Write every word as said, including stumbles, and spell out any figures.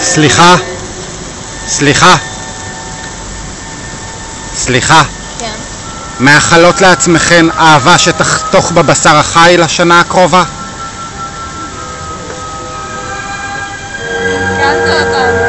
סליחה? סליחה? סליחה? כן. מאחלות לעצמכן אהבה שתחתוך בבשר החי לשנה הקרובה? כן, אתה...